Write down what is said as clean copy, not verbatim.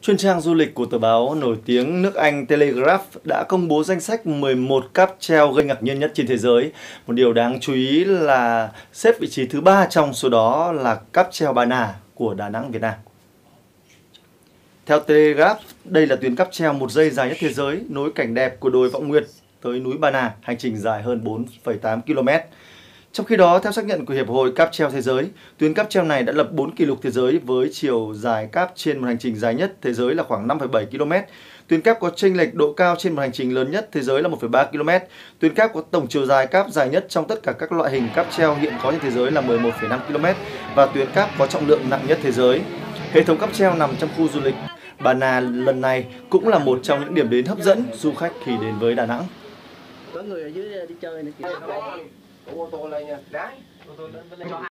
Chuyên trang du lịch của tờ báo nổi tiếng nước Anh Telegraph đã công bố danh sách 11 cáp treo gây ngạc nhiên nhất trên thế giới. Một điều đáng chú ý là xếp vị trí thứ 3 trong số đó là cáp treo Bà Nà của Đà Nẵng, Việt Nam. Theo Telegraph, đây là tuyến cáp treo 1 giây dài nhất thế giới, nối cảnh đẹp của đồi Vọng Nguyệt tới núi Bà Nà, hành trình dài hơn 4,8 km. Trong khi đó, theo xác nhận của Hiệp hội Cáp treo Thế giới, tuyến cáp treo này đã lập 4 kỷ lục thế giới với chiều dài cáp trên một hành trình dài nhất thế giới là khoảng 5,7 km. Tuyến cáp có chênh lệch độ cao trên một hành trình lớn nhất thế giới là 1,3 km. Tuyến cáp có tổng chiều dài cáp dài nhất trong tất cả các loại hình cáp treo hiện có trên thế giới là 11,5 km và tuyến cáp có trọng lượng nặng nhất thế giới. Hệ thống cáp treo nằm trong khu du lịch Bà Nà lần này cũng là một trong những điểm đến hấp dẫn du khách khi đến với Đà Nẵng. Có người ở dưới đi chơi này kìa.